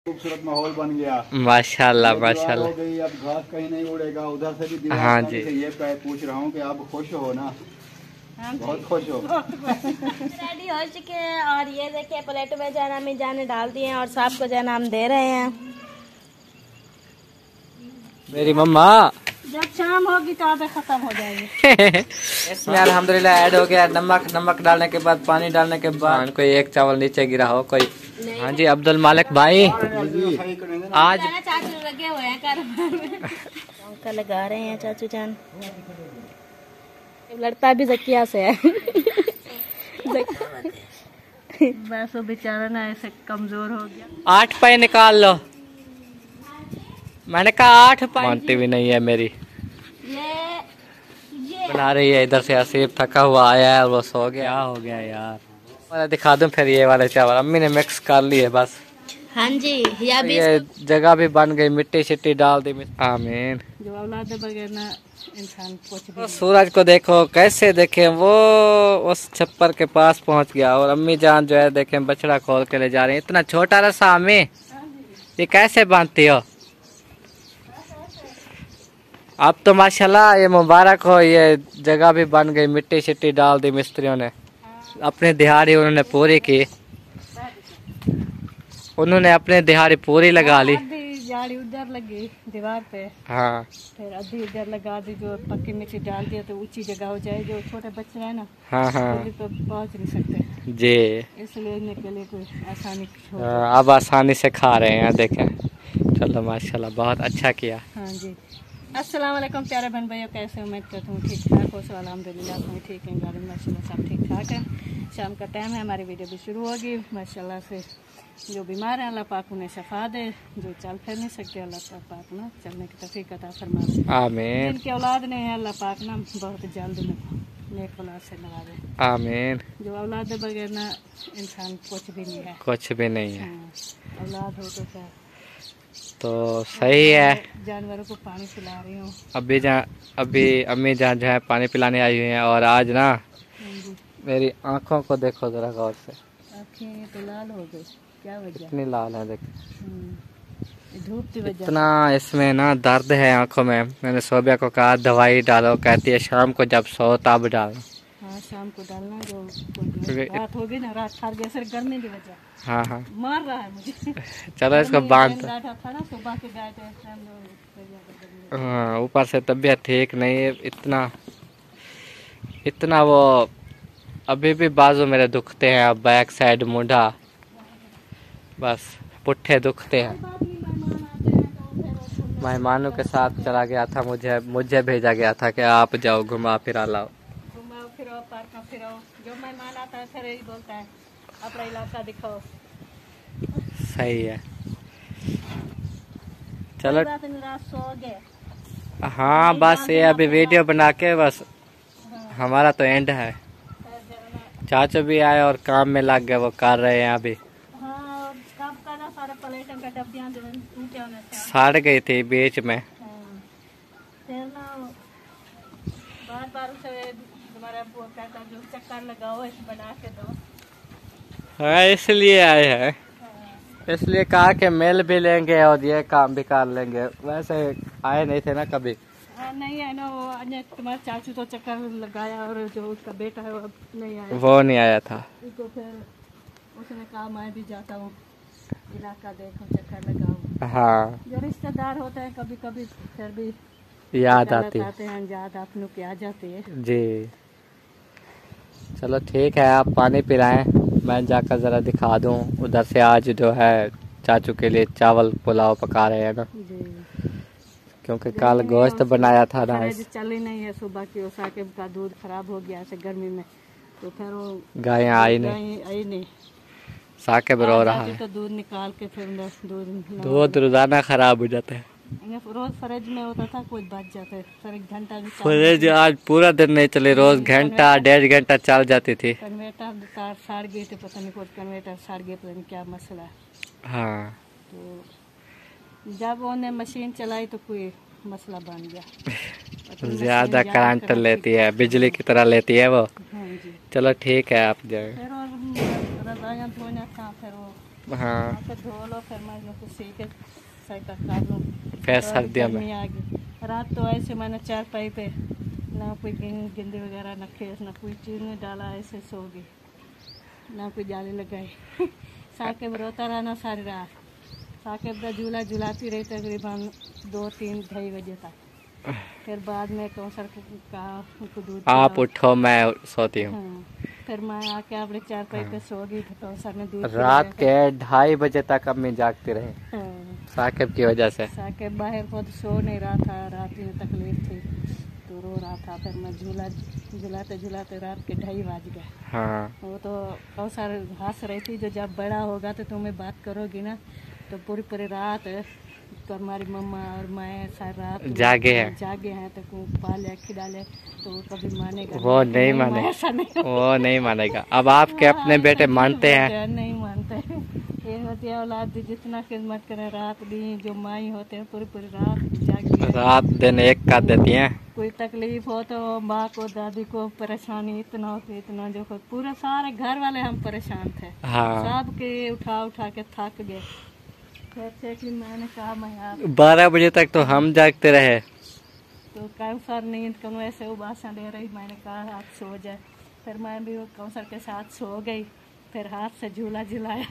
खूबसूरत माहौल बन गया। माशाल्लाह माशाल्लाह हो गई, अब घास कहीं नहीं उड़ेगा। उधर से भी दीवार हाँ जी। से ये पूछ रहा हूँ कि आप खुश हो ना? हाँ बहुत खुश हो। रेडी हो चुके हैं और ये देखिए प्लेट में जो है ना अम्मी जान ने डाल दिए हैं और साहब को जो है ना हम दे रहे हैं। मेरी मम्मा जब शाम होगी तो आधे खत्म हो जाएगी। इसमें अल्हम्दुलिल्लाह ऐड हो गया नमक डालने के बाद पानी डालने के बाद कोई एक चावल नीचे गिरा हो कोई। हाँ जी अब्दुल मालिक भाई आज चाचू लगे हुए हैं कारोबार में। लौंका लगा रहे हैं चाचू जान। लड़ता भी जकिया से है। बस वो बेचारा ना ऐसे कमजोर हो गया। 8 पाए निकाल लो। मैंने कहा 8 पाए। मानती भी नहीं है मेरी। ये बना रही है इधर से। आसिफ थका हुआ आया है और वो सो गया। हो गया यार। मैं दिखा दूं फिर ये वाले चावल अम्मी ने मिक्स कर लिए बस। हाँ जी ये जगह भी बन गई। मिट्टी शिट्टी डाल दी। आमीन। जो औलाद बगैर ना इंसान कुछ भी। सूरज को देखो कैसे देखे वो उस छप्पर के पास पहुंच गया और अम्मी जान जो है देखे बछड़ा खोल के ले जा रही है। इतना छोटा रस्सा अम्मी ये कैसे बांधती हो? अब तो माशाल्लाह ये मुबारक हो। ये जगह भी बन गई। मिट्टी शिट्टी डाल दी मिस्त्रियों ने। अपने दिहाड़ी उन्होंने पूरी की। उन्होंने अपने दिहाड़ी पूरी लगा ली। झाड़ी उधर लगी दीवार पे। हाँ फिर अद्धी इधर लगा दी। जो पक्की मिट्टी डाल दिया तो ऊंची जगह हो जाए। जो छोटे बच्चे हैं ना हाँ हाँ तो पहुंच नहीं सकते जी। इसलिए इनके लिए कोई आसानी अब आसानी से खा रहे हैं देखें। चलो माशाल्लाह बहुत अच्छा किया। हाँ जी। अस्सलाम वालेकुम प्यारे बहन भाइयों, कैसे उम्मीद करता हूँ ठीक ठाक हो। सो अल्हम्दुलिल्लाह हम ठीक हैं। घर में माशाल्लाह सब ठीक ठाक है। शाम का टाइम है। हमारी वीडियो भी शुरू होगी। माशाल्लाह से जो बीमार हैं अल्लाह पाक उन्हें शफा दे। जो चल फिर नहीं सकते अल्लाह पाक ना चलने की तौफीक अता फरमा दे। आमीन। जिनकी औलाद नहीं है अल्लाह पाक ना बहुत जल्द में नेक औलाद से नवाजे। आमीन। जो औलाद बगैर ना इंसान कुछ भी नहीं है। कुछ भी नहीं है। हाँ, औलाद हो तो क्या तो सही है। जानवरों को पानी पिला रही हूँ। अभी अम्मी जान जो है पानी पिलाने आई हुई हैं और आज ना मेरी आँखों को देखो जरा गौर से। आँखें तो लाल हो गई। क्या वजह? इतनी लाल है देखो। धूप की वजह। इतना इसमें ना दर्द है आँखों में। मैंने सोबिया को कहा दवाई डालो। कहती है शाम को जब सो तब डालो। हाँ शाम को डालना। जो रात हो गई ना रात हार गया सर गर्मी की वजह। हाँ हाँ मार रहा है मुझे। चलो इसको बांध। था ना सुबह के गए थे। हाँ ऊपर से तबीयत ठीक नहीं है। इतना वो अभी भी बाजू मेरे दुखते हैं। अब बैक साइड मुंडा बस पुट्ठे दुखते हैं। मेहमानों के साथ चला गया था। मुझे भेजा गया था कि आप जाओ घुमा फिरा लाओ। घुमाओ फिरो पार्क में फिरो। जो मेहमान आता है फिर यही बोलता है अपना इलाका दिखाओ। सही है। चलो सो गए। हाँ बस ये अभी वीडियो बना के बस हमारा तो एंड है। चाचू भी आए और काम में लग गए। वो कर रहे हैं अभी। हाँ काम करना सारे प्लेटों का डब्बियां टूटे होने से सड़ गई थी बीच में। फिर ना बार उसे तुम्हारा कहता जो चक्कर लगाओ इसे बना के दो। हाँ इसलिए आए हैं। इसलिए कहा कि मिल भी लेंगे और ये काम भी कर लेंगे। वैसे आए नहीं थे ना कभी। नहीं है ना वो अन्य तुम्हारे चाचू तो चक्कर लगाया और जो उसका बेटा है वो अब नहीं आया। वो नहीं आया था। तो फिर उसने कहा मैं भी जाता हूँ इलाका देखो चक्कर लगाऊं। हाँ जो रिश्तेदार होते हैं कभी कभी फिर भी याद आती है। याद अपनों की आ जाती है जी। चलो ठीक है आप पानी पिलाएं। मैं जाकर ज़रा दिखा दूं। उधर से आज जो है चाचू के लिए चावल पुलाव पका रहे हैं ना जी। क्योंकि कल गोश्त बनाया था ना। चल ही नहीं है सुबह की। साकिब का दूध खराब हो गया ऐसे गर्मी में तो फिर वो गायें आई नहीं। साकिब रो रहा है। तो दूध निकाल के फिर दूध रोजाना खराब हो जाता है। रोज फ्रिज में होता था कुछ बच जाता है। फिर 1 घंटा भी फ्रिज आज पूरा दिन नहीं चले। रोज घंटा 1.5 घंटा चल जाती थी। कन्वेटर तार सड़ गए थे। पता नहीं कुछ कन्वेटर सड़ गए। पता नहीं क्या मसला है। हाँ तो जब उन्होंने मशीन चलाई तो कोई मसला बन गया। ज्यादा करंट लेती है। बिजली की तरह लेती है वो। हाँ जी। चलो ठीक है आप जाए। फिर रजाइयाँ धोना था। फिर वो हाँ फिर धो लो, फिर मैं इसको सीखे साइकिल काट लूँ। फिर तो सर्दियों में गर्मी आ गई। रात तो ऐसे मैंने चारपाई पे ना कोई गेंदे वगैरह ना खेस ना कोई चीज़ नहीं डाला, ऐसे सो गई, ना कोई जाली लगाई। साकिब रोता रहा ना सारी रात। साकिब का झूला झुलाती रही तकरीबन 2-3 ढाई बजे तक। फिर बाद में कौसर को कहा उनको दूध आप पिलाओ। उठो मैं सोती हूँ। हाँ, फिर मैं आके अपने चारपाई पे सो गई। तो कौसर ने दूध रात पिलाया। के 2:30 बजे तक अम्मी जागती रही हाँ, साकिब की वजह से। साकिब बाहर को तो सो नहीं रहा था, रात में तकलीफ थी तो रो रहा था। फिर मैं झूला झुलाते झुलाते रात के 2:30 बज गए। हाँ वो तो कौसर हंस रही थी, जो जब बड़ा होगा तो तुम्हें बात करोगी ना तो पूरी पूरी रात तो हमारी मम्मा और मैं सारी रात जागे हैं। जागे हैं तो पाले खिलाले तो वो कभी मानेगा वो नहीं मैं मानेगा, ऐसा नहीं। वो नहीं मानेगा। अब आपके अपने बेटे मानते हैं? नहीं मानते। ये होती है औलाद जितना खिदमत करे, रात दिन जो माई होते हैं पूरी पूरी रात जागी। रात दिन एक कर देती हैं। कोई तकलीफ हो तो माँ को दादी को परेशानी इतना होती, इतना जो पूरे सारे घर वाले हम परेशान थे। हाँ सबके उठा उठा के थक गए। फिर से मैंने कहा मैं आप 12 बजे तक तो हम जागते रहे। तो कौसर नींद कम ऐसे उबासा ले रही, मैंने कहा आप सो जाए। फिर मैं भी कौसर के साथ सो गई। फिर हाथ से झूला झुलाया।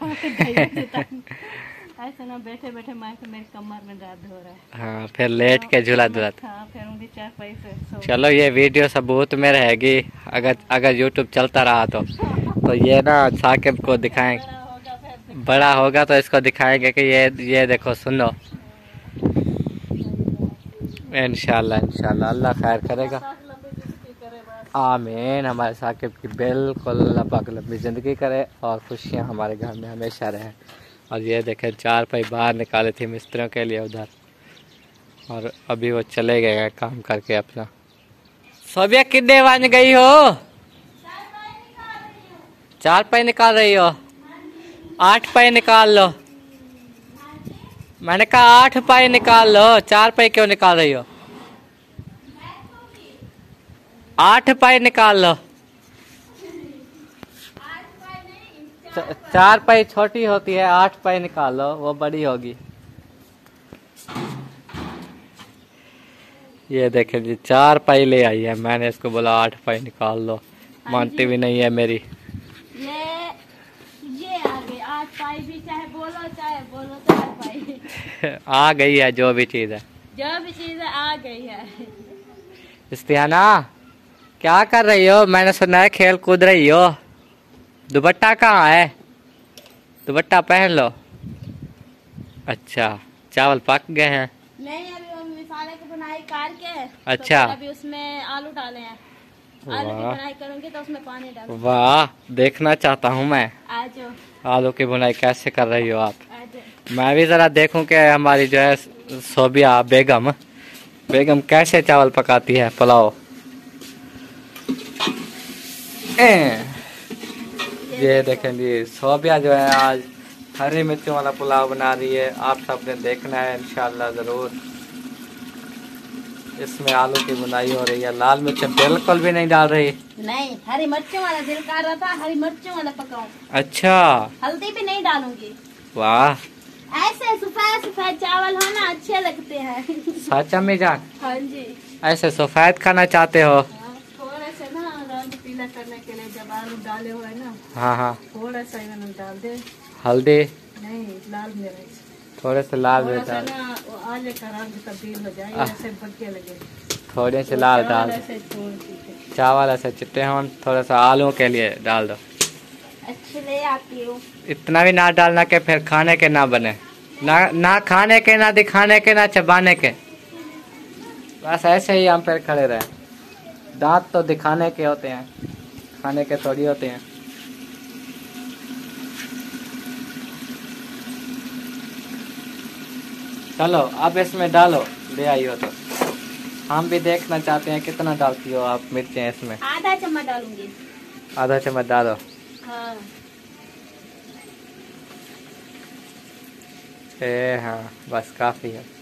ऐसे ना बैठे बैठे मैं तो मेरी कमर में दर्द हो रहा है। हाँ फिर लेट के झूला झुलाते। हाँ, फिर उनकी चारपाई पे सो चलो ये वीडियो सबूत में रहेगी, अगर यूट्यूब चलता रहा तो ये ना साकिब को दिखाएं। बड़ा होगा फिर बड़ा होगा तो इसको दिखाएंगे कि ये देखो सुनो। इंशाल्लाह इंशाल्लाह अल्लाह खैर करेगा। लंबी जिंदगी करे बस। आमीन। हमारे साकिब की बिल्कुल अल्लाह पाक लंबी ज़िंदगी करे और खुशियाँ हमारे घर में हमेशा रहें। और ये देखें चारपाई बाहर निकाले थे मिस्त्रियों के लिए उधर, और अभी वो चले गए हैं काम करके अपना। सोबिया कितने बन गई हो? चारपाई निकाल रही हो? 8 पाई निकाल लो। मैंने कहा 8 पाई निकाल लो, 4 पाई क्यों निकाल रही हो? 8 पाई निकाल लो। 4 पाई छोटी होती है, 8 पाई निकाल लो, वो बड़ी होगी। ये देखें जी 4 पाई ले आई है, मैंने इसको बोला 8 पाई निकाल लो, मानती भी नहीं है मेरी। ये आ गई 8 पाई भी, चाहे बोलो 4 पाई। आ गई है जो भी चीज है, जो भी चीज आ गई है। इस्तियाना क्या कर रही हो? मैंने सुना है खेल कूद रही हो। दुपट्टा कहाँ है? दुपट्टा पहन लो। अच्छा चावल पक गए हैं? नहीं, अभी वो मसाले की बनाई काट के अच्छा। तो अभी उसमें आलू डाले हैं। आलू की वाह बनाई करूंगी तो उसमें पानी डालूंगी। वाह, देखना चाहता हूँ मैं आज आलू की बुनाई कैसे कर रही हो आप। आज मैं भी जरा देखूं कि हमारी जो है सोबिया बेगम कैसे चावल पकाती है पुलाव। ये देखें जी सोबिया जो है आज हरी मिर्चों वाला पुलाव बना रही है, आप सबने देखना है इंशाल्लाह जरूर। इसमें आलू की बुनाई हो रही है, लाल मिर्च बिल्कुल भी नहीं डाल रही। नहीं, हरी मिर्चों वाला दिल कर रहा था, हरी मिर्चों वाला पकाऊं। अच्छा हल्दी भी नहीं डालूंगी। वाह, ऐसे सफेद सफेद चावल हो ना अच्छे लगते हैं। सच अम्मी जान? हाँ जी। ऐसे सफेद खाना चाहते हो? थोड़ा सा ना रंग पीला करने के लिए जब आलू डाले हुए ना हाँ हाँ, थोड़ा सा इन्होंने डाल दे। हल्दी, नहीं, लाल मिर्च थोड़े से लाल थोड़ा मिर्च सा डाल, ना वो आले का रंग तब्दील हो जाए, ऐसे बढ़के लगे। थोड़े से लाल डाल, ऐसे छोड़ दीजिए। चावल ऐसे चिट्टे हों, थोड़ा सा आलू के लिए डाल दो। अच्छे ले आती हूँ। इतना भी ना डालना कि फिर खाने के ना बने, ना खाने के, ना दिखाने के, ना चबाने के, बस ऐसे ही हम फिर खड़े रहे। दांत तो दिखाने के होते हैं, खाने के थोड़ी होते हैं। चलो अब इसमें डालो, ले आई हो तो हम भी देखना चाहते हैं कितना डालती हो आप मिर्चें इसमें। आधा चम्मच डालूंगी। आधा चम्मच डालो। हाँ। हाँ बस काफी है।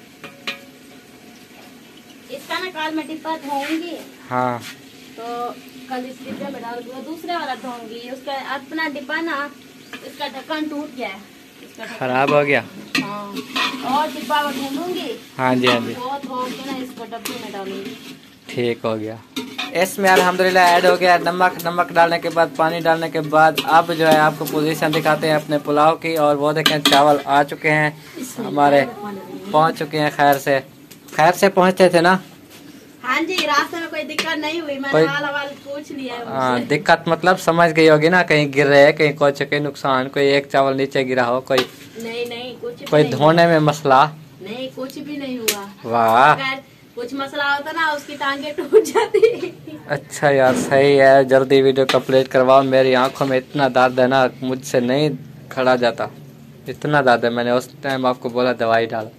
इसका ना कल मैं डिब्बा धोऊंगी, हाँ तो कल इस डिब्बे में डाल दूंगा, दूसरे वाला धोऊंगी। उसका अपना डिब्बा ना इसका ढक्कन टूट गया है, खराब हो गया। हाँ, और डिब्बा में ढूंढूंगी। हाँ जी हाँ जी, बहुत हो के ना इसको डब्बे में डालूंगी। ठीक हो गया। इसमें अल्हम्दुलिल्लाह ऐड हो गया नमक डालने के बाद, पानी डालने के बाद अब जो है आपको पोजीशन दिखाते हैं अपने पुलाव की। और वो देखें चावल आ चुके हैं हमारे, पहुंच चुके हैं। खैर से पहुंचते थे ना। हाँ जी, रास्ते में कोई दिक्कत नहीं हुई, मैंने हाल हवाल पूछ लिया है हाँ, दिक्कत मतलब समझ गई होगी ना, कहीं गिर रहे, कहीं कुछ, कहीं नुकसान, कोई एक चावल नीचे गिरा हो, कोई नहीं कुछ कोई धोने में मसला। नहीं, कुछ भी नहीं हुआ। वाह, अगर कुछ मसला होता ना उसकी टांगे टूट जाती। अच्छा यार, सही है। जल्दी वीडियो कंप्लीट करवाओ। मेरी आंखों में इतना दर्द है ना, मुझसे नहीं खड़ा जाता, इतना दर्द है। मैंने उस टाइम आपको बोला दवाई डालो,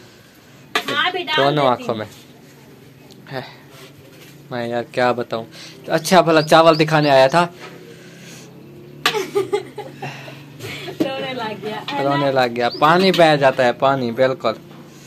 दोनों आंखों में है। मैं यार क्या बताऊं। अच्छा भला चावल दिखाने आया था, रोने लग गया। पानी बह जाता है, पानी बिल्कुल।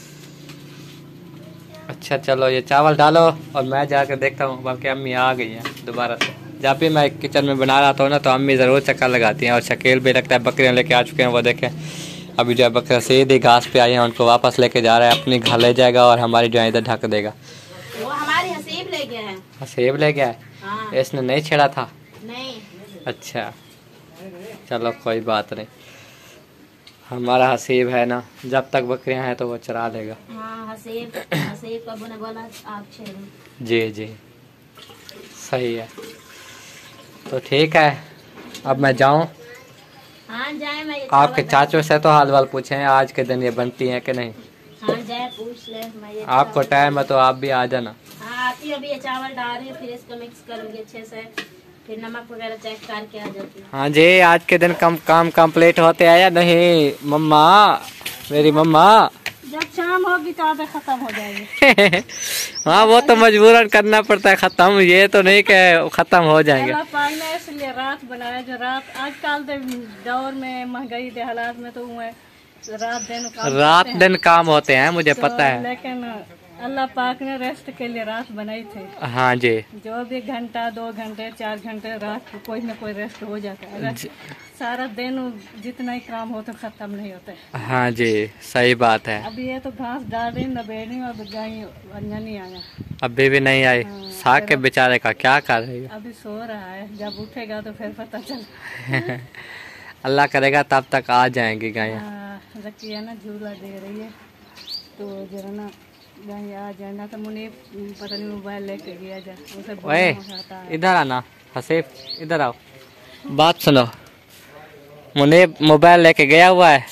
अच्छा चलो ये चावल डालो और मैं जाकर देखता हूँ, बल्कि अम्मी आ गई है दोबारा से। जब भी मैं किचन में बना रहा था ना तो अम्मी ज़रूर चक्कर लगाती हैं। और शकील भी लगता है बकरियाँ लेके आ चुके हैं, वो देखें। अभी जो है बकरियाँ सीधी घास पे आई हैं, उनको वापस लेके जा रहा है, अपनी घर ले जाएगा और हमारी जो है इधर ढक देगा। वो हमारी हसीब ले गया है। हसीब ले गया है? हाँ। इसने नहीं छेड़ा था? नहीं। अच्छा चलो कोई बात नहीं, हमारा हसीब है ना, जब तक बकरियां हैं तो वो चरा लेगा। हाँ, हसीब को बोला आप छेड़ो। जी जी सही है। तो ठीक है, अब मैं जाऊं? हाँ जाए। मैं आपके चाचू से तो हाल वाल पूछें आज के दिन ये बनती हैं कि नहीं। हाँ जाए पूछ ले। मैं ये आपको टाइम है तो आप भी आ जाना। हाँ आती, अभी ये चावल डाल रही हूँ, फिर इसको मिक्स करूँगी अच्छे से, फिर नमक वगैरह चेक करके आ जाती हूँ। हाँ जी, आज के दिन काम कंप्लीट होते हैं या नहीं मम्मा, मेरी मम्मा? जब शाम होगी तो आधे खत्म हो जाएंगे। हाँ वो तो मजबूरन करना पड़ता है खत्म, ये तो नहीं कि खत्म हो जाएंगे। अल्लाह पाक ने इसलिए रात बनाया, जो रात आजकल के दौर में महंगाई के हालात में तो हुए रात दिन काम होते हैं, मुझे पता है। लेकिन अल्लाह पाक ने रेस्ट के लिए रात बनाई थी। हाँ जी, जो भी घंटा 2 घंटे 4 घंटे रात को कोई ना कोई रेस्ट हो जाता है। अगर सारा दिन जितना ही काम हो तो खत्म नहीं होता है। हाँ जी सही बात है। अभी ये तो घास डाल रही नबेड़ी और गाय अन्य नहीं आया, अभी भी नहीं आई। हाँ, साग के बेचारे का क्या कर रही है? अभी सो रहा है, जब उठेगा तो फिर पता चल। अल्लाह करेगा तब तक आ जाएंगी गायें। रखिया ना झूला दे रही है तो जरा ना गाय आ जाए ना, तो मुझे पता नहीं मोबाइल लेके गया जा, उसे ओए इधर आना हसीब, इधर आओ, बात सुनो। मुझे मोबाइल लेके गया हुआ है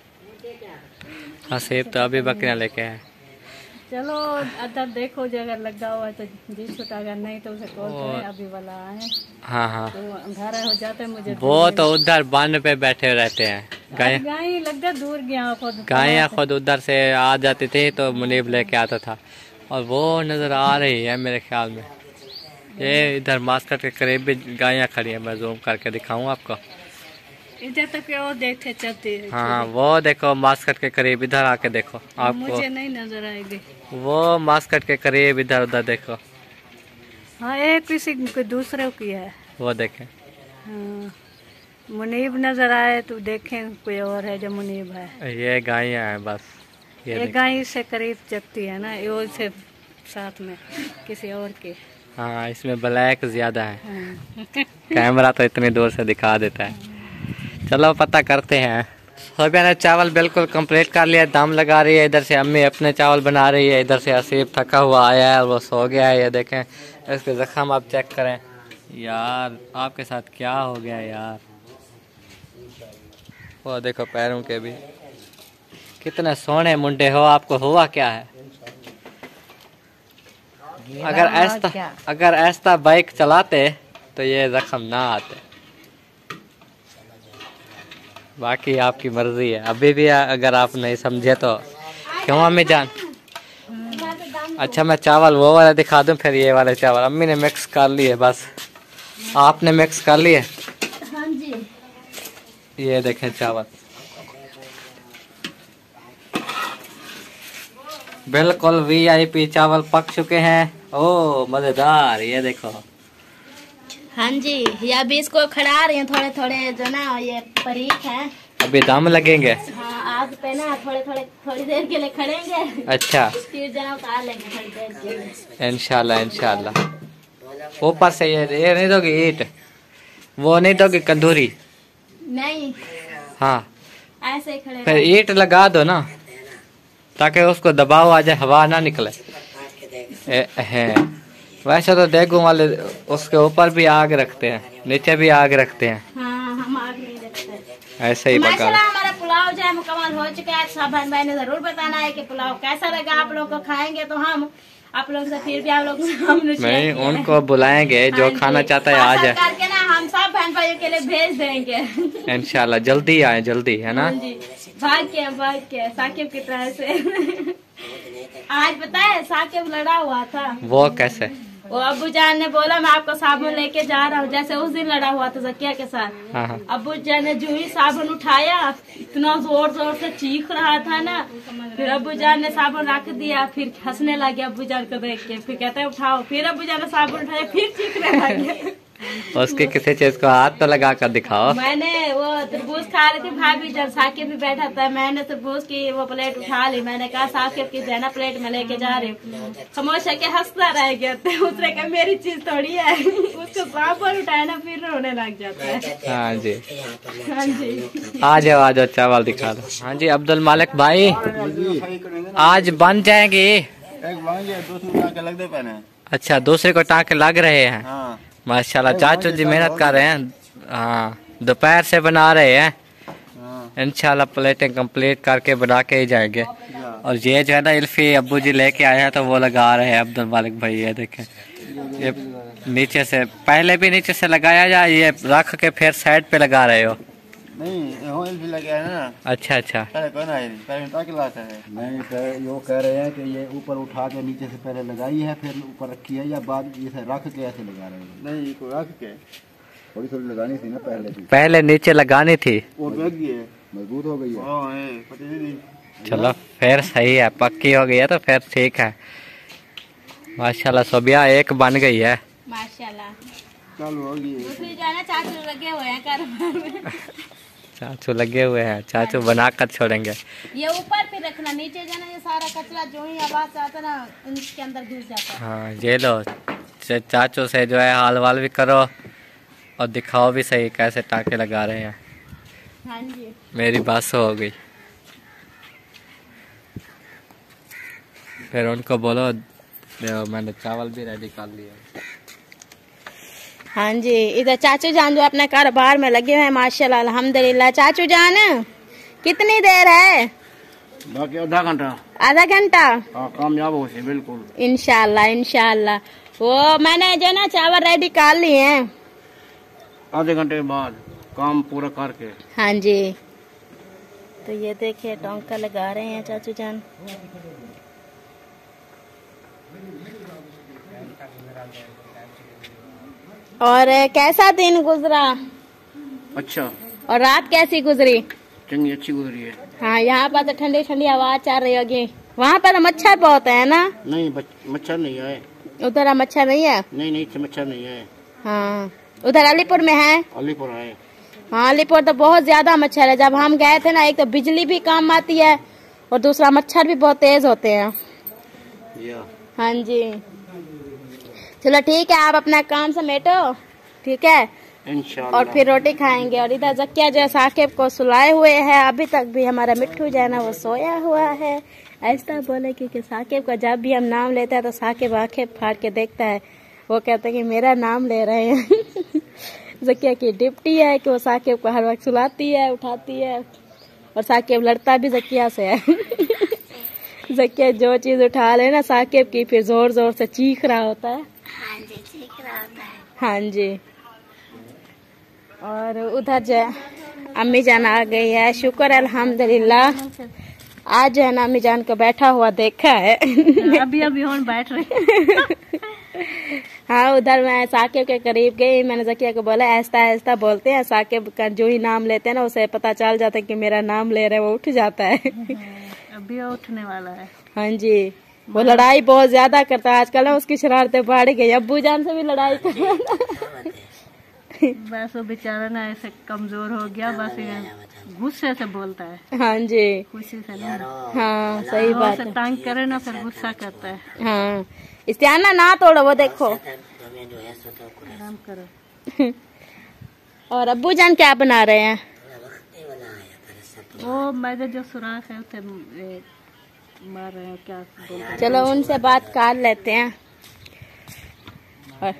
हसीब, तो अभी बकरियां लेके आए। चलो अदर देखो, जो अगर लगा हुआ है तो जी छुटा, अगर नहीं तो उसे कॉल करें, अभी वाला आए। हाँ हाँ, तो अंधारा हो जाता है मुझे। वो तो उधर बांध पे बैठे रहते हैं। गाय लगता दूर गया खुद, गायें खुद उधर से आ जाती थी तो मुनीब लेके आता था। और वो नजर आ रही है मेरे ख्याल में, ये इधर मास्कट के करीब भी गायें खड़ी है। मैं जूम करके दिखाऊं आपको, इधर तक और देखते चलते हैं। हाँ वो देखो मास्कट के करीब, इधर आके देखो आपको मुझे नहीं नजर आएगी। वो मास्कट के करीब इधर उधर देखो। हाँ ये किसी को दूसरे की है, वो देखें। हाँ, मुनीब नजर आए तो देखें कोई और है जो मुनीब है। ये गायें हैं बस, ये गाय से करीब जगती है ना, ये से साथ में किसी और के। हाँ इसमें ब्लैक ज्यादा है। हाँ। कैमरा तो इतनी दूर से दिखा देता है। चलो पता करते हैं। सोबिया ने चावल बिल्कुल कंप्लीट कर लिया, दम लगा रही है। इधर से अम्मी अपने चावल बना रही है, इधर से हसीब थका हुआ आया है और वो सो गया है। ये देखें इसके जख्म आप चेक करें। यार आपके साथ क्या हो गया यार, वो देखो पैरों के भी। कितने सोने मुंडे हो, आपको हुआ क्या है? अगर ऐसा बाइक चलाते तो ये जख्म ना आते। बाकी आपकी मर्जी है, अभी भी अगर आप नहीं समझे तो। क्यों अम्मी जान? अच्छा मैं चावल वो वाला दिखा दूं, फिर ये वाले चावल अम्मी ने मिक्स कर लिए, बस आपने मिक्स कर लिए। हाँ जी, ये देखें चावल बिल्कुल VIP चावल पक चुके हैं। ओ मजेदार, ये देखो। हाँ जी, ये अभी इसको खड़ा रही हैं थोड़े थोड़े, जो ना ये परीक है। अभी दम लगेंगे। हाँ, आग पे ना थोड़ी देर के लिए खड़ेंगे। अच्छा, फिर जना उतार लेंगे थोड़ी देर के लिए। इंशाल्लाह इंशाल्लाह। ऊपर से ये नहीं दोगी ईंट, वो नहीं दोगी कंदूरी? नहीं, हाँ, ऐसे ही खड़े फिर ईंट लगा दो ना, ताकि उसको दबाव आ जाए, हवा ना निकले। है वैसे तो देगू वाले उसके ऊपर भी आग रखते हैं, नीचे भी आग रखते हैं। हाँ, हम आग नहीं रखते। ऐसे ही पका। माशाल्लाह हमारा पुलाव जो है मुकम्मल हो चुका है। सब बहन भाई ने जरूर बताना है कि पुलाव कैसा लगा आप लोग को। खाएंगे तो हम आप लोग से फिर भी आप लोग नहीं, उनको बुलाएंगे, जो खाना चाहता है आ जाए करके ना, हम सब बहन भाइयों के लिए भेज देंगे इंशाल्लाह। जल्दी आए, जल्दी, है ना? भाग के साकिब की तरह से आज पता है साकिब लड़ा हुआ था। वो कैसे? वो अब्बू जान ने बोला मैं आपको साबुन लेके जा रहा हूँ, जैसे उस दिन लड़ा हुआ था जकिया के साथ। हाँ। अब्बू जान ने जो ही साबुन उठाया, इतना जोर जोर से चीख रहा था ना, फिर अब्बू जान ने साबुन रख दिया, फिर हंसने लगे अब्बू जान को देख के। फिर कहते हैं उठाओ, फिर अब्बू जान ने साबुन उठाया, फिर चीखने लगे। उसके किसी चीज को हाथ तो लगा कर दिखाओ। मैंने वो तरबूज खा रही थी भाभी, जब साकिब भी बैठा था, मैंने तरबूज की वो प्लेट उठा ली। मैंने कहा साकिब की देना प्लेट में लेके जा रही हूँ। खामोश के हंसता रह गया, उसने कहा मेरी चीज थोड़ी है। उसको साबुन उठाया ना, फिर रोने लग जाता है। हाँ जी, हाँ जी, आ जाओ चावल दिखा दो। हाँ जी अब्दुल मालिक भाई, आज बन जाएगी? एक बन गया, दूसरे टाँके लग दे पहने। अच्छा, दूसरे को टाँके लग रहे हैं। हाँ। माशाल्लाह, चाचू जी मेहनत कर रहे हैं। हाँ, दोपहर से बना रहे हैं। इंशाल्लाह प्लेटें कंप्लीट करके बना के ही जाएंगे। और ये जो है ना इल्फी अब्बू जी लेके आए हैं, तो वो लगा रहे हैं अब्दुल मालिक भाई। ये देखें, ये नीचे से पहले भी नीचे से लगाया जाए, ये रख के फिर साइड पे लगा रहे हो? नहीं, हो इल्फी लगे है ना। अच्छा अच्छा, पहले कौन है? पहले टाँके लाता है। नहीं, यो कह रहे हैं कि ये ऊपर उठा के नीचे से पहले लगाई है, फिर ऊपर रखी है, या बाद ये रख के ऐसे लगा रहे हैं? नहीं, को रख के थोड़ी थोड़ी लगानी थी ना पहले भी। पहले नीचे लगानी थी, वो लग गई है, मजबूत हो गई है। चलो फिर सही है, पक्की हो गई है तो फिर ठीक है। माशाल्लाह सोबिया एक बन गई है। माशाल्लाह चालू हो गई। दूसरी जाना चाचू लगे हुए हैं कारोबार में। चाचू लगे हुए हैं, चाचू बना कर छोड़ेंगे। ये ऊपर पे रखना, नीचे जाना ये सारा कचरा जो ही आवाज आता ना उनके अंदर घुस जाता है। हाँ, ये लो, चाचू से जो है हाल वाल भी करो और दिखाओ भी सही कैसे टाँके लगा रहे हैं। हाँ जी, मेरी बात हो गई। फिर उनको बोलो मैंने चावल भी रेडी कर लिया। हाँ जी, इधर चाचू जान जो अपने कारोबार में लगे हुए हैं माशाल्लाह अल्हम्दुलिल्लाह। चाचू जान कितनी देर है? बाकी आधा घंटा। आधा घंटा? हाँ, कामयाब हो से बिल्कुल इंशाल्लाह इंशाल्लाह। वो मैंने जो ना चावल रेडी कर लिए हैं, आधे घंटे बाद काम पूरा करके। हाँ जी, तो ये देखिए टोंका लगा रहे हैं चाचू जान। और कैसा दिन गुजरा? अच्छा। और रात कैसी गुजरी? चंगी अच्छी गुजरी है। हाँ, यहाँ पर तो ठंडी ठंडी हवा चल रही होगी। वहाँ पर तो मच्छर बहुत है ना? नहीं, मच्छर नहीं है। उधर मच्छर नहीं है? नहीं, मच्छर नहीं है। हाँ, उधर अलीपुर में है? अलीपुर है। हाँ, अलीपुर तो बहुत ज्यादा मच्छर है। जब हम गए थे ना, एक तो बिजली भी काम आती है और दूसरा मच्छर भी बहुत तेज होते हैं। हाँ जी, चलो ठीक है, आप अपना काम समेटो, ठीक है? इंशाल्लाह। और फिर रोटी खाएंगे। और इधर जक्या जो है साकिब को सुलाए हुए है, अभी तक भी हमारा मिट्ठू जो है ना वो सोया हुआ है। ऐसा बोले क्योंकि साकिब का जब भी हम नाम लेते हैं तो साकिब आंखें फाड़ के देखता है। वो कहते हैं कि मेरा नाम ले रहे हैं। जक्या की डिप्टी है कि वो साकिब को हर वक्त सुलाती है, उठाती है, और साकिब लड़ता भी जक्या से है। जक्या जो चीज उठा ले ना साकिब की, फिर जोर जोर से चीख रहा होता है। हाँ जी, चीख रहा होता है। हाँ जी। और उधर जो अम्मी जान आ गई है, शुक्र अल्हम्दुलिल्लाह। आज जो है ना अम्मी जान को बैठा हुआ देखा है। अभी हम बैठ रहे। हाँ, उधर मैं साकिब के करीब गई, मैंने जकिया को बोला ऐसा ऐसा बोलते हैं। साकिब का जो ही नाम लेते हैं ना उसे पता चल जाता है कि मेरा नाम ले रहे, वो उठ जाता है। अभी उठने वाला है। हाँ जी, वो लड़ाई बहुत ज्यादा करता है आजकल ना, उसकी शरारतें बढ़ गई। अब्बू जान से भी लड़ाई कर बस वो बेचारा ना ऐसे कमजोर हो गया, बस गुस्से से बोलता है। हाँ जी, खुशी से नहीं। हाँ सही बात है। तंग करे ना फिर गुस्सा करता है। हाँ इस्तियाना ना तोड़ो, वो देखो। आराम करो। और अब्बू जान क्या बना रहे हैं? वो मैंने जो सुराख है उसे मार रहे हैं, क्या बोलते हैं। चलो उनसे बात कर लेते हैं। और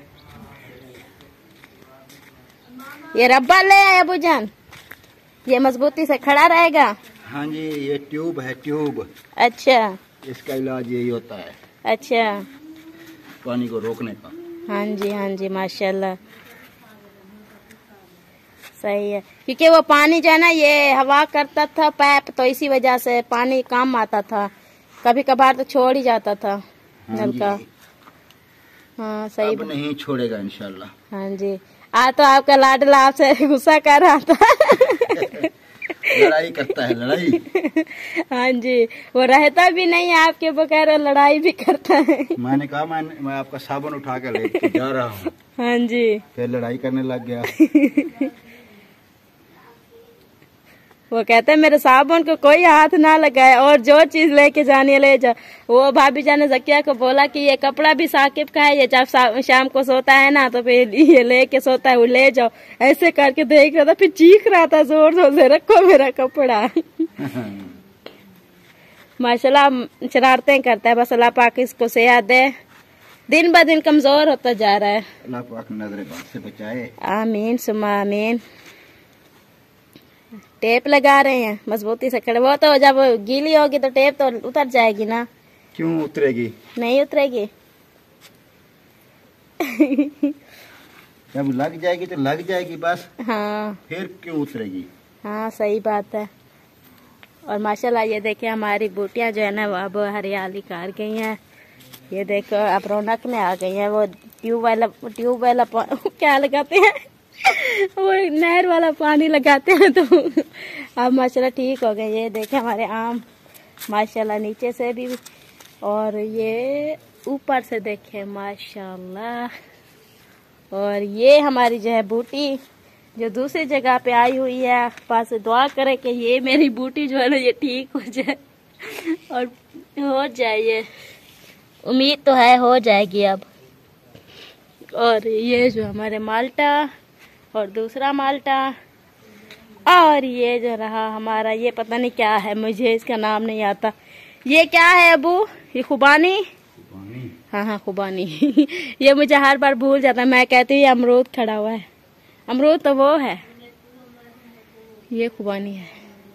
ये रब्बा ले आए अब्बू जान, ये मजबूती से खड़ा रहेगा। हाँ जी, ये ट्यूब है, ट्यूब। अच्छा, इसका इलाज यही होता है, अच्छा, पानी को रोकने का। हाँ जी, हाँ जी, माशाल्लाह सही है। क्योंकि वो पानी जो है ना, ये हवा करता था पाइप, तो इसी वजह से पानी कम आता था, कभी कभार तो छोड़ ही जाता था नल का। हाँ सही, अब नहीं छोड़ेगा इंशाल्लाह। हाँ जी, आज तो आपका लाडला आपसे गुस्सा कर रहा था। लड़ाई करता है, लड़ाई। हाँ जी, वो रहता भी नहीं है आपके बगैर, लड़ाई भी करता है। मैंने कहा मैं आपका साबुन उठा कर लेके जा रहा हूँ। हाँ जी, फिर लड़ाई करने लग गया। वो कहते हैं मेरे साबुन को कोई हाथ ना लगाए, और जो चीज लेके जानी है ले जाओ। वो भाभी जान ने जकिया को बोला कि ये कपड़ा भी साकिब का है, ये जब शाम को सोता है ना तो फिर ये लेके सोता है, वो ले जाओ। ऐसे करके देख रहा था, फिर चीख रहा था जोर जोर से, रखो मेरा कपड़ा। माशाल्लाह शरारतें करता है, बस अल्लाह पाक इसको सेहत दे, दिन ब दिन कमजोर होता जा रहा है। अल्लाह पाक नजर बद से बचाए, आमीन सुमा आमीन। टेप लगा रहे हैं मजबूती से खड़े। वो तो जब गीली होगी तो टेप तो उतर जाएगी ना। क्यों उतरेगी? नहीं उतरेगी। जब लग जाएगी तो लग जाएगी बस। हाँ, फिर क्यों उतरेगी? हाँ सही बात है। और माशाल्लाह ये देखिए हमारी बूटियां जो है ना, वो अब हरियाली कर गई हैं। ये देखो अब रौनक में आ गई है। वो ट्यूब वाला क्या लगाते हैं, वो नहर वाला पानी लगाते हैं, तो अब माशाल्लाह ठीक हो गए। ये देखे हमारे आम माशाल्लाह नीचे से भी, और ये ऊपर से देखे माशाल्लाह। और ये हमारी जो है बूटी जो दूसरी जगह पे आई हुई है, पास दुआ करे कि ये मेरी बूटी जो है ना ये ठीक हो जाए, और हो जाए, ये उम्मीद तो है हो जाएगी अब। और ये जो हमारे माल्टा और दूसरा माल्टा, और ये जो रहा हमारा, ये पता नहीं क्या है, मुझे इसका नाम नहीं आता। ये क्या है अबू? ये खुबानी? हाँ हाँ खुबानी। ये मुझे हर बार भूल जाता है, मैं कहती हूँ ये अमरूद खड़ा हुआ है। अमरूद तो वो है, ये खुबानी है।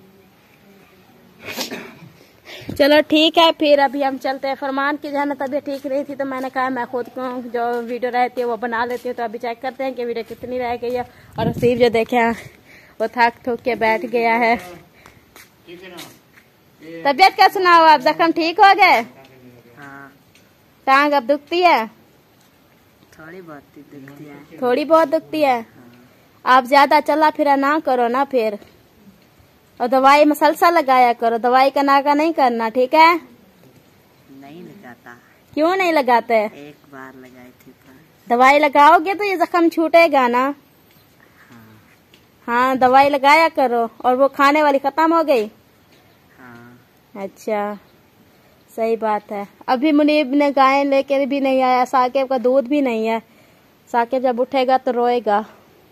चलो ठीक है, फिर अभी हम चलते हैं। फरमान की जो है ना तबीयत ठीक रही थी, तो मैंने कहा मैं खुद को जो वीडियो रहती है वो बना लेती हूँ। तो अभी चेक करते हैं कि वीडियो कितनी रह गई है। और हसीब जो देखे वो थक थक के बैठ गया है। तबीयत का सुनाओ, आप जख्म ठीक हो गए? हाँ। टांग अब दुखती है? थोड़ी बहुत दुखती है। थोड़ी बहुत दुखती है। आप ज्यादा चला फिरा ना करो ना फिर, और दवाई मसलसल लगाया करो, दवाई का नागा नहीं करना, ठीक है? नहीं लगाता। क्यों नहीं लगाते? एक बार लगाई थी। दवाई लगाओगे तो ये जख्म छूटेगा ना। हाँ दवाई लगाया करो। और वो खाने वाली खत्म हो गई? हाँ। अच्छा सही बात है। अभी मुनीब ने गाय लेकर भी नहीं आया, साकिब का दूध भी नहीं है। साकिब जब उठेगा तो रोएगा।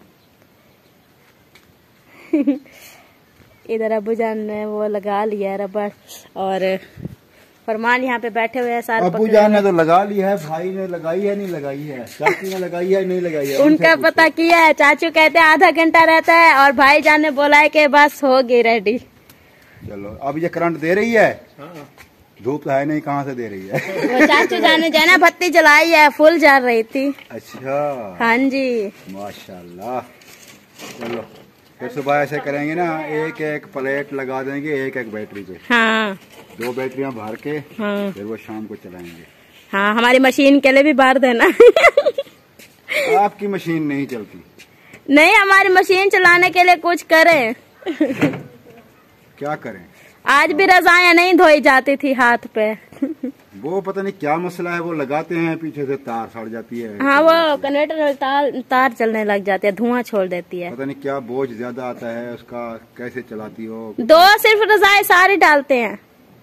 इधर अबू जान ने वो लगा लिया रबड़, और फरमान यहाँ पे बैठे हुए हैं सारे। अबू जान ने तो लगा लिया है, भाई ने लगाई है नहीं लगाई है, चाची ने लगाई है नहीं लगाई है, उनका पता किया है। चाचू कहते हैं आधा घंटा रहता है, और भाई जान ने बोला है कि बस हो गई रेडी। चलो अब ये करंट दे रही है? धूप है नहीं, कहाँ से दे रही है? वो चाचू जान ने जाना बत्ती जलाई है, फुल जल रही थी। अच्छा हाँ जी माशाल्लाह। चलो फिर सुबह ऐसे करेंगे ना, एक एक प्लेट लगा देंगे एक एक बैटरी पे। हाँ 2 बैटरियां भर के, हाँ फिर वो शाम को चलाएंगे। हाँ हमारी मशीन के लिए भी भर देना। आपकी मशीन नहीं चलती? नहीं, हमारी मशीन चलाने के लिए कुछ करें। क्या करें? आज भी रजायां नहीं धोई जाती थी हाथ पे। वो पता नहीं क्या मसला है, वो लगाते हैं पीछे से तार सड़ जाती है। हाँ, वो कन्वर्टर में तार चलने लग जाते हैं, धुआं छोड़ देती है। पता नहीं क्या बोझ ज्यादा आता है उसका, कैसे चलाती हो। 2 सिर्फ रजाई सारी डालते हैं।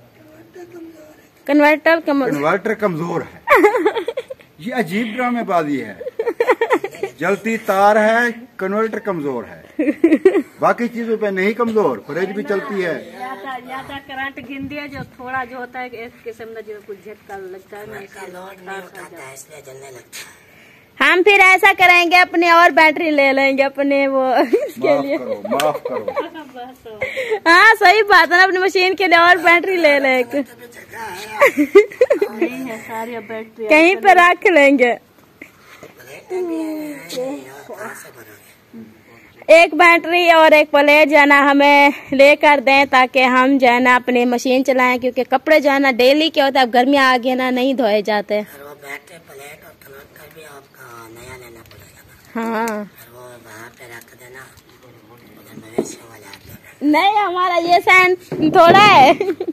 कन्वर्टर कमजोर है। ये अजीब ड्रामेबाजी है। जलती तार है, कन्वर्टर कमजोर है, बाकी चीजों पे नहीं कमजोर। फ्रिज भी चलती है। ज्यादा करंट गिन दिया जो थोड़ा जो होता है एक किस्म का जो कुछ झटका लगता है, इसलिए जलने लगता है। हम फिर ऐसा करेंगे, अपने और बैटरी ले लेंगे अपने वो इसके लिए। माफ करो। हाँ सही बात है ना, अपनी मशीन के लिए और बैटरी ले लेंगे। नहीं है सारी बैटरी कहीं पे रख लेंगे। एक बैटरी और एक प्लेट जो है ना हमें लेकर दें, ताकि हम जो है ना अपनी मशीन चलाएं, क्योंकि कपड़े जो है ना डेली के होता है, अब गर्मियाँ आ गई ना नहीं धोए जाते। वो बैटरी प्लेट और कन्वर्टर भी आपका नया लेना पड़ेगा ना। हाँ, वो वहाँ पे रख देना, मवेशी वाले आते हैं। नहीं हमारा ये सैन थोड़ा है।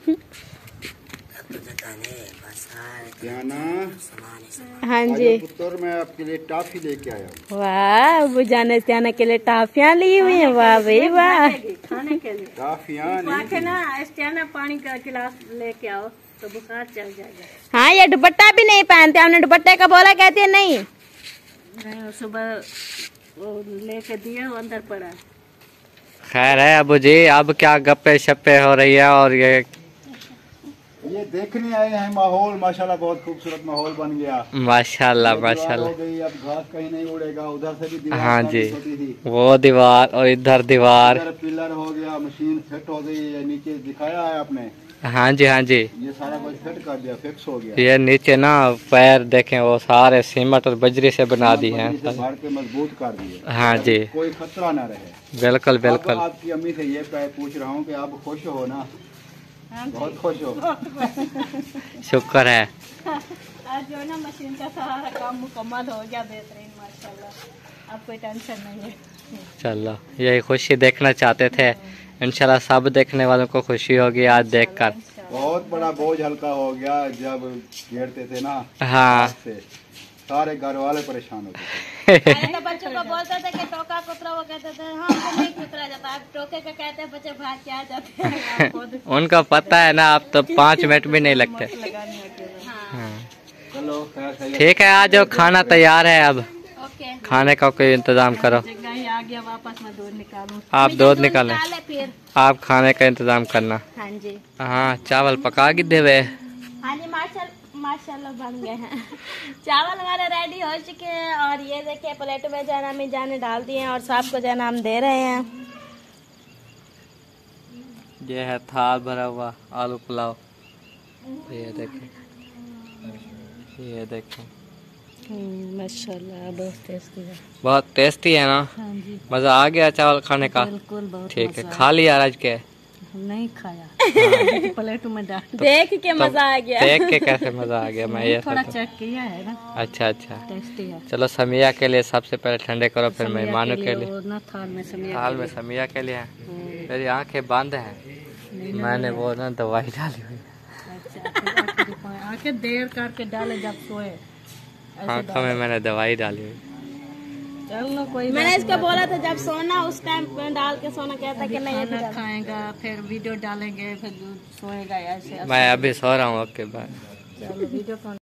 हाँ जी, पुत्र मैं आपके लिए टॉफी लेके आया हूँ। वाह, वो जाने त्याने के लिए टॉफियाँ ली हुई हैं। वाह भाई वाह, खाने के लिए टॉफियाँ ना पानी का गिलास लेके आओ तो बुखार चल जाएगा। हाँ, ये दुपट्टा भी नहीं पहनते, हमने दुपट्टे का बोला, कहती है नहीं। सुबह वो लेके दिया, वो अंदर पड़ा। खैर है अबू जी, अब क्या गप्पे शप्पे हो रही है। और ये देखने आए हैं माहौल, माशाल्लाह बहुत खूबसूरत माहौल बन गया। माशाल्लाह माशाल्लाह। हो गई, अब घास कहीं नहीं उड़ेगा। उधर से भी दीवार, हाँ जी, वो दीवार और इधर दीवार, पिलर हो गया, मशीन फिट हो गई। ये नीचे दिखाया है आपने। हाँ जी हाँ जी, ये सारा कुछ फिट कर दिया, फिक्स हो गया। ये नीचे ना पैर देखें, वो सारे सीमेंट और बजरी से बना दिए हैं, भर के मजबूत कर दिए। हाँ जी, कोई खतरा न रहे। बिल्कुल बिल्कुल। आपकी अम्मी से ये पूछ रहा हूँ कि आप खुश हो ना? बहुत खुश हो। शुक्र है। आज जो ना मशीन का सारा काम मुकम्मल हो गया, बेहतरीन माशाल्लाह, अब कोई टेंशन नहीं है। चलो, यही खुशी देखना चाहते थे, इंशाल्लाह सब देखने वालों को खुशी होगी आज देखकर। बहुत बड़ा बोझ हल्का हो गया जब घेरते थे ना। हाँ, सारे घर वाले परेशान होते थे। तो बच्चों को बोलते थे कि टोका कुतरा, वो कहते थे हाँ तो नहीं कुतरा जाता, अब टोके का कहते हैं बच्चे भाग के आ जाते हैं। उनका पता है ना, अब तो 5 मिनट भी नहीं लगते। हाँ। चलो ठीक है, आज खाना तैयार है, अब खाने का कोई इंतजाम करो। आ गया, वापस मैं दूध निकालूं। आप दूध निकालें, आप खाने का इंतजाम करना। हाँ जी, हाँ, चावल पका के देवे। हाँ जी, माशाल्लाह बन गए हैं। चावल हमारे रेडी हो चुके हैं, और ये देखिए प्लेट में जाना में जाने डाल दिए हैं, और सबको जाना हम दे रहे हैं। ये है थाल भरा हुआ आलू पुलाव, ये देखें, ये देखें। माशाल्लाह बहुत टेस्टी है। बहुत टेस्टी है ना? हाँ जी, मजा आ गया चावल खाने का। बिल्कुल, बहुत ठीक है, खा लिया आज के? नहीं खाया। प्लेट में डाल देख के मजा आ गया। देख के कैसे मजा आ गया? मैं ये थोड़ा चेक किया है ना। अच्छा अच्छा, टेस्टी है। चलो समिया के लिए सबसे पहले ठंडे करो, फिर मेहमानों के लिए। थाल में समिया के लिए। मेरी आंखें बंद हैं, मैंने वो ना दवाई डाली हुई। आंखें देर करके डाले जब सोए, आंखों में मैंने दवाई डाली हुई। चलो कोई, मैंने इसको बोला था जब सोना उस टाइम पे डाल के सोना, कहता कि नहीं खाना खाएगा फिर वीडियो डालेंगे, फिर सोएगा ऐसे। मैं अभी सो रहा हूँ, आपके बाद चलो वीडियो